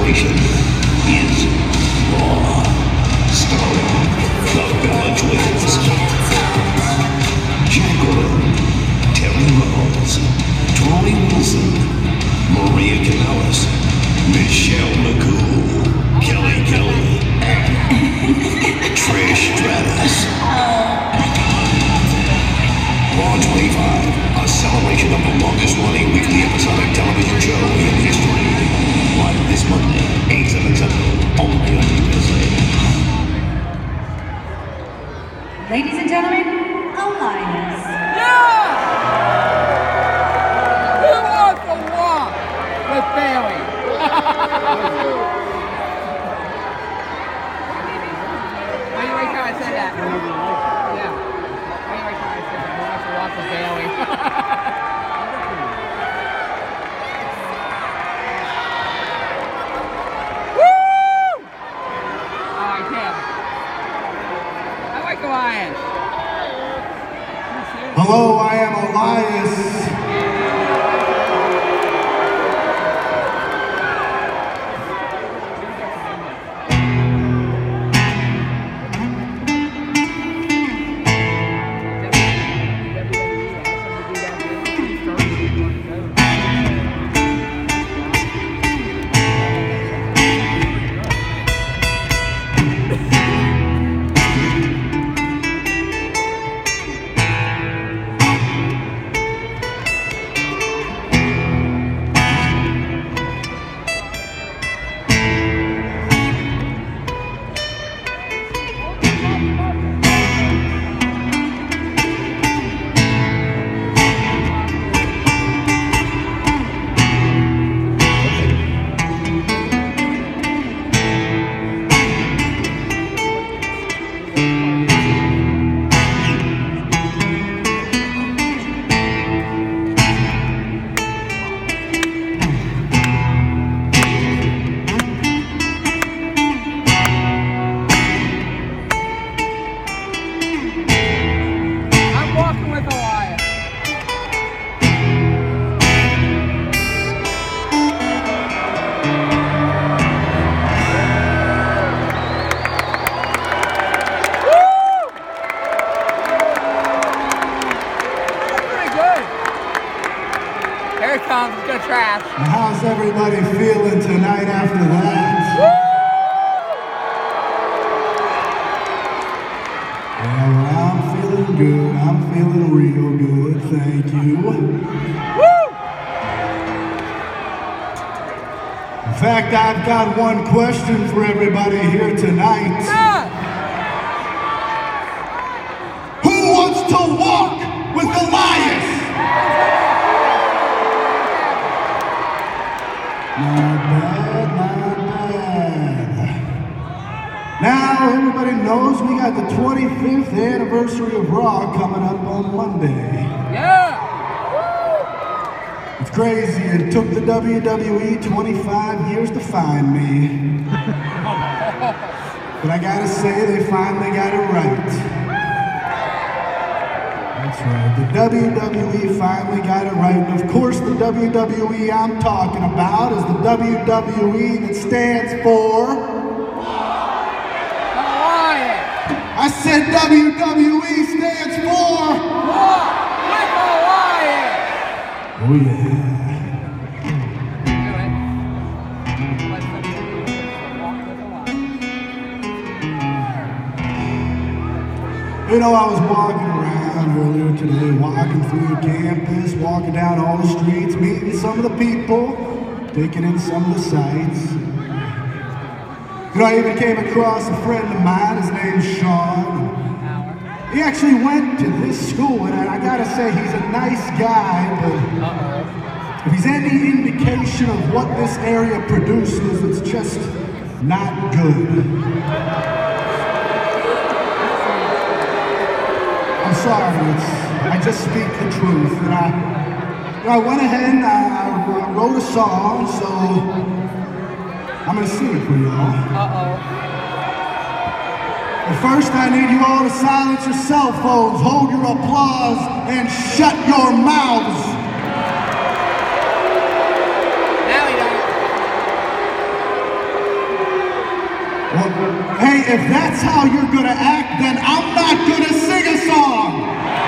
celebration is Raw, starring the Bella Twins, Jacqueline, Terry Rose, Tori Wilson, Maria Canales, Michelle McCool, Kelly Kelly, and Trish Stratus. Raw 25, a celebration of the longest-running weekly episodic television show in history. Live this Monday, 8/7 Central, only on USA. Ladies and gentlemen, Elias. Yeah! Who wants to walk with Bailey? Why you wait till I said that? Yeah. Why you wait till I said that? Who wants to walk with Bailey? Woo! I like him. I like Elias. Hello, I am Elias. How's everybody feeling tonight after that? Well, I'm feeling good. I'm feeling real good. Thank you. In fact, I've got one question for everybody here tonight. Who wants to walk with Elias? Not bad, not bad. Now, everybody knows we got the 25th anniversary of Raw coming up on Monday. Yeah! It's crazy. It took the WWE 25 years to find me. But I gotta say, they finally got it right. That's right, the WWE finally got it right. And of course, the WWE I'm talking about is the WWE that stands for... Elias! I said WWE stands for... Walk with Elias! Oh yeah. You know, I was walking around earlier today, walking through the campus, walking down all the streets, meeting some of the people, taking in some of the sights. You know, I even came across a friend of mine, his name's Sean. He actually went to this school, and I gotta say, he's a nice guy, but if he's any indication of what this area produces, it's just not good. I'm sorry, I just speak the truth, and I went ahead and I wrote a song, so I'm gonna sing it for y'all. But first, I need you all to silence your cell phones, hold your applause, and shut your mouths. if that's how you're gonna act, then I'm not gonna sing a song.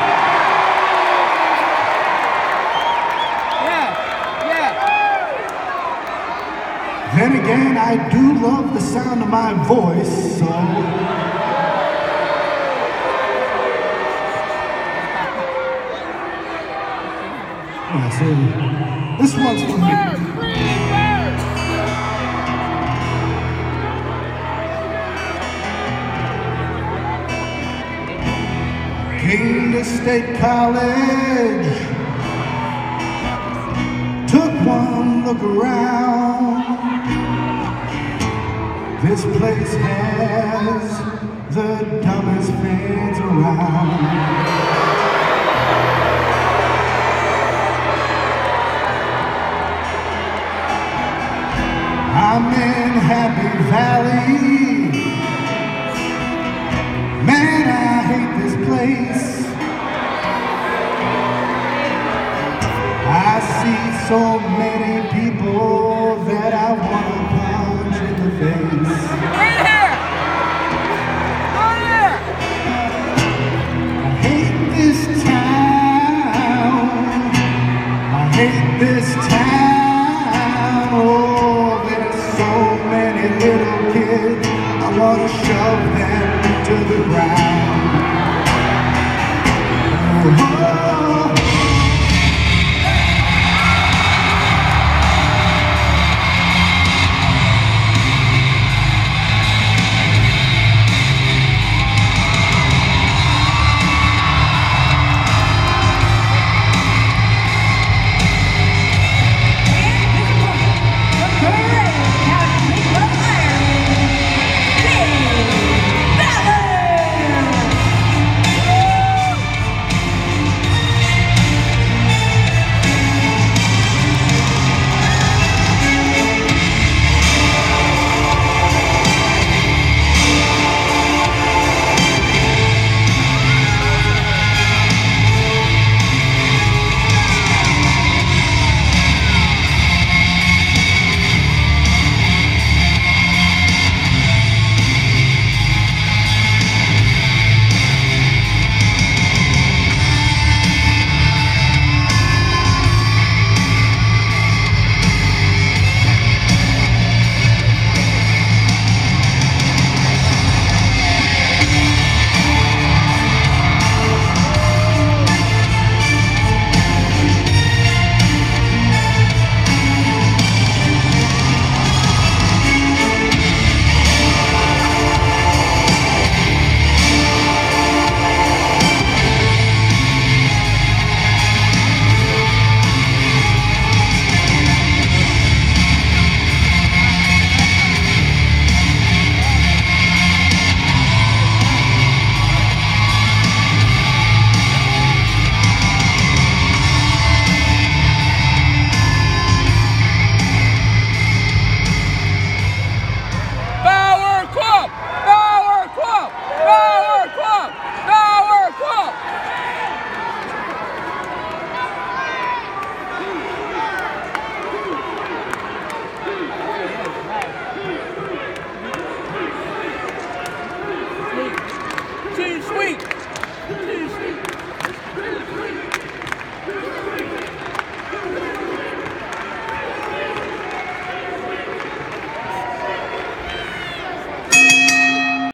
Then again, I do love the sound of my voice, so... Yeah, so this one's for me. Came to State College, took one look around. This place has the dumbest fans around. I'm in Happy Valley. Man, I hate this place. I see so many people that I want to punch in the face. Right here! Oh yeah! I hate this town. I hate this town. Oh, there's so many little kids. I want to shove them to the ground. Oh,